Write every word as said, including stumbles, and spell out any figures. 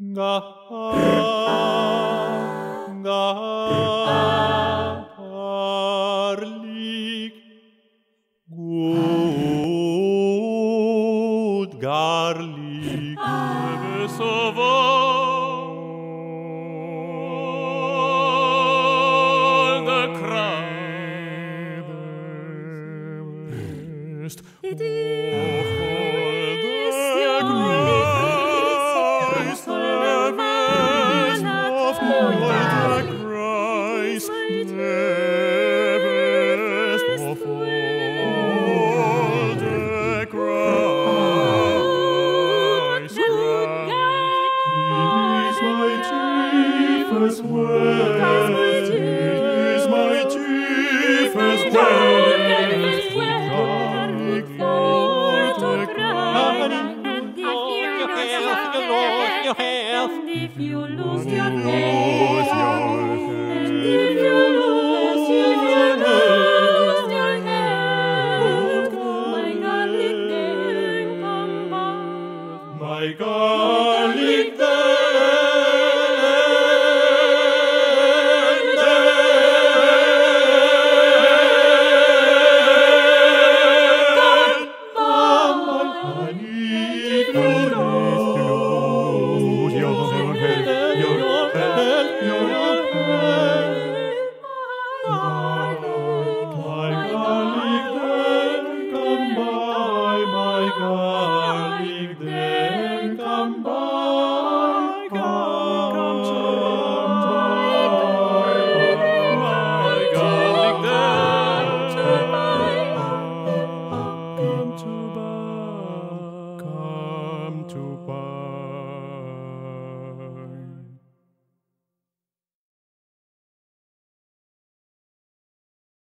Garlic, good garlic, neves of all the Christ. It is if you lose your head, and if you lose, if you lose your head, my garlic then come back, my garlic then.